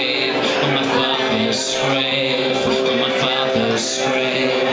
grave, on my father's grave, on my father's grave.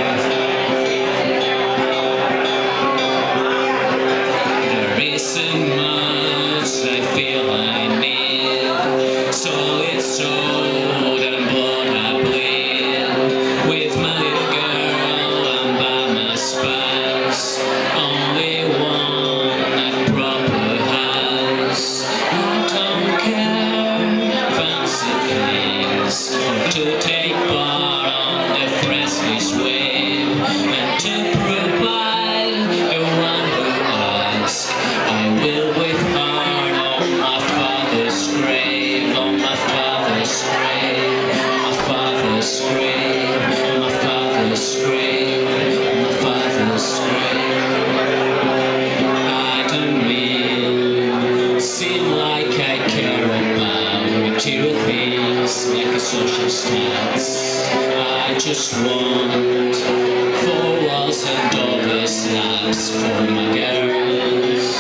There isn't much I feel I need, so it's so that I'm born I bleed. With my little girl I'm by my spouse, only one at proper house. I don't care fancy things, or to take part on the Presley's wave, and to provide the one who asks. I will with heart on my father's grave, on my father's grave, on my father's grave, on my father's grave, on my father's grave. I don't mean seem like I care about material things like a social status. I just want 4 walls and dollar slabs for my girls.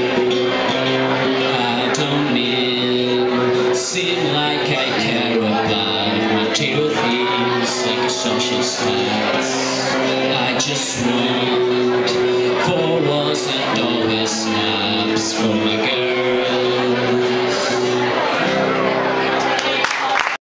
I don't mean seem like I care about material things like a social status. I just want 4 walls and dollar slabs for my girls.